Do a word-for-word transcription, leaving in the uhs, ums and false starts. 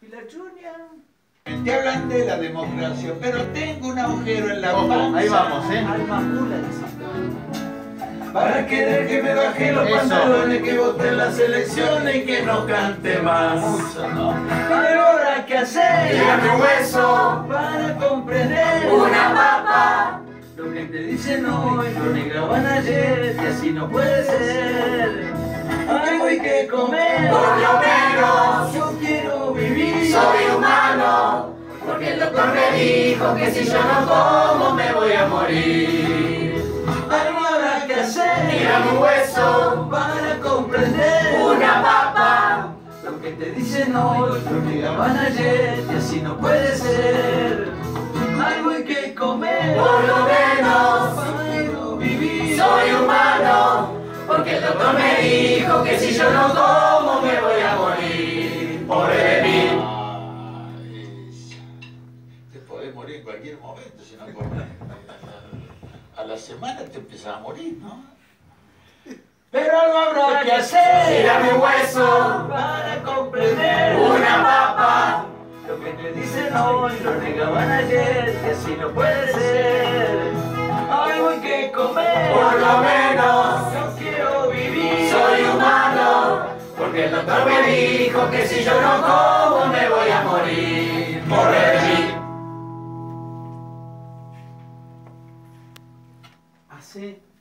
¿Y la chuña? Te hablan de la democracia, pero tengo un agujero en la Ojo, panza. ahí vamos, ¿eh? Alma pura, dice. Para querer que me baje los Eso. pantalones, que vote en las elecciones y que no cante más. Mucho, ¿no? Pero ahora qué hacer, Tírame un hueso, para comprender una papa. lo que te dicen hoy, lo negaban ayer, y así no puede ser. Algo hay que comer, Por lo menos yo quiero vivir. soy humano, porque el doctor me dijo que si yo no como me voy a morir. Algo habrá que hacer, Tírame un hueso, para comprender una papa. lo que te dicen hoy, lo negaban ayer, y así no puede ser. Algo hay que comer, Por lo menos para vivir. soy humano, porque el doctor me dijo que si yo no como me voy a morir. Pobre de mí. Te podés morir en cualquier momento si no comes. A la semana te empiezas a morir, ¿no? Pero algo habrá que hacer, Tírame un hueso, para comprender una papa. lo que te dicen hoy, lo negaban ayer, y así no puede ser. Algo hay que comer, Por lo menos yo quiero vivir. soy humano, porque el doctor me dijo que si yo no como me voy a morir. Pobre de mí. Hace